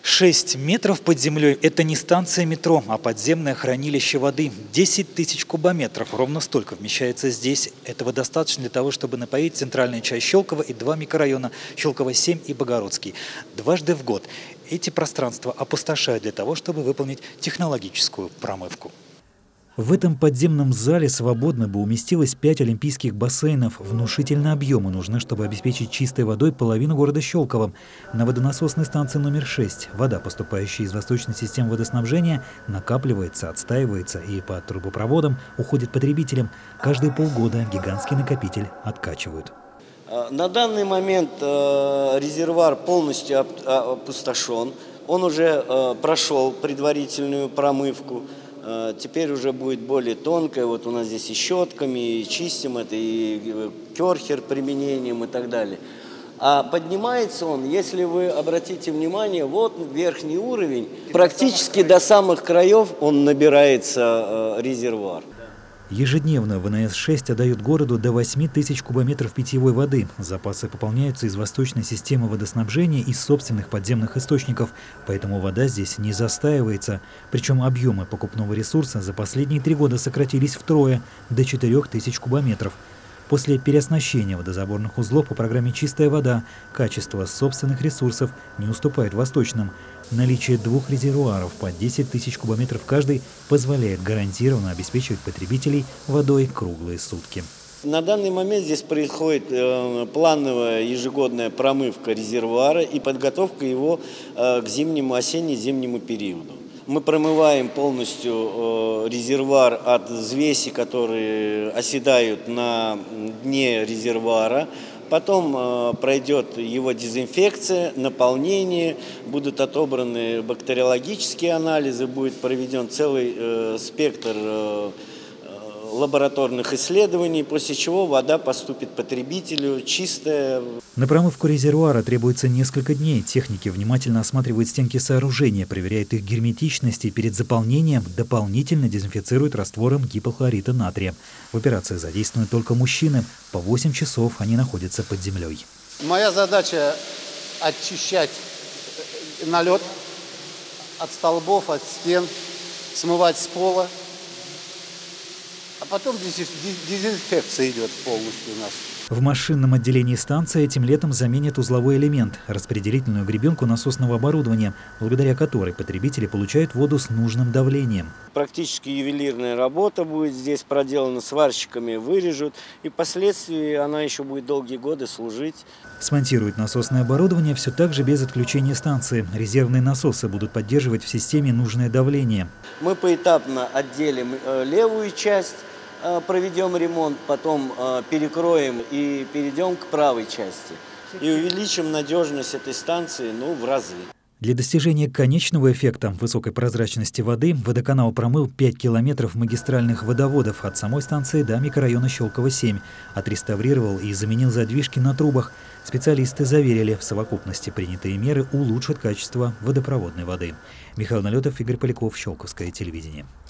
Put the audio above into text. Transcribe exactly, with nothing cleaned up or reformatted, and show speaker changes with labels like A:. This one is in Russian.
A: шесть метров под землей – это не станция метро, а подземное хранилище воды. десять тысяч кубометров, ровно столько вмещается здесь. Этого достаточно для того, чтобы напоить центральную часть Щелково и два микрорайона – Щелково семь и Богородский. Дважды в год эти пространства опустошают для того, чтобы выполнить технологическую промывку. В этом подземном зале свободно бы уместилось пять олимпийских бассейнов. Внушительные объемы нужны, чтобы обеспечить чистой водой половину города Щелково. На водонасосной станции номер шесть вода, поступающая из восточной системы водоснабжения, накапливается, отстаивается и по трубопроводам уходит потребителям. Каждые полгода гигантский накопитель откачивают.
B: На данный момент резервуар полностью опустошен. Он уже прошел предварительную промывку. Теперь уже будет более тонкая. Вот у нас здесь и щетками, и чистим это, и керхер применением и так далее. А поднимается он, если вы обратите внимание, вот верхний уровень, практически до самых краев он набирается резервуар.
A: Ежедневно вэ эн эс шесть отдает городу до восьми тысяч кубометров питьевой воды. Запасы пополняются из восточной системы водоснабжения и собственных подземных источников, поэтому вода здесь не застаивается. Причем объемы покупного ресурса за последние три года сократились втрое, до четырёх тысяч кубометров. После переоснащения водозаборных узлов по программе «Чистая вода» качество собственных ресурсов не уступает восточным. Наличие двух резервуаров по десять тысяч кубометров каждый позволяет гарантированно обеспечивать потребителей водой круглые сутки.
B: На данный момент здесь происходит э, плановая ежегодная промывка резервуара и подготовка его э, к зимнему, осенне-зимнему периоду. Мы промываем полностью э, резервуар от взвеси, которые оседают на дне резервуара. Потом э, пройдет его дезинфекция, наполнение, будут отобраны бактериологические анализы, будет проведен целый э, спектр э, лабораторных исследований, после чего вода поступит потребителю чистая.
A: На промывку резервуара требуется несколько дней. Техники внимательно осматривают стенки сооружения, проверяют их герметичность и перед заполнением дополнительно дезинфицируют раствором гипохлорита натрия. В операции задействованы только мужчины. По восемь часов они находятся под землей.
C: Моя задача – очищать налет от столбов, от стен, смывать с пола. А потом дезинфекция идет полностью у нас.
A: В машинном отделении станции этим летом заменят узловой элемент – распределительную гребенку насосного оборудования, благодаря которой потребители получают воду с нужным давлением.
B: Практически ювелирная работа будет здесь проделана, сварщиками вырежут, и впоследствии она еще будет долгие годы служить.
A: Смонтируют насосное оборудование все так же без отключения станции. Резервные насосы будут поддерживать в системе нужное давление.
B: Мы поэтапно отделим левую часть, проведем ремонт, потом перекроем и перейдем к правой части. И увеличим надежность этой станции ну, в разы.
A: Для достижения конечного эффекта высокой прозрачности воды водоканал промыл пять километров магистральных водоводов от самой станции до микрорайона Щелково семь. Отреставрировал и заменил задвижки на трубах. Специалисты заверили, в совокупности принятые меры улучшат качество водопроводной воды. Михаил Налетов, Игорь Поляков, Щелковское телевидение.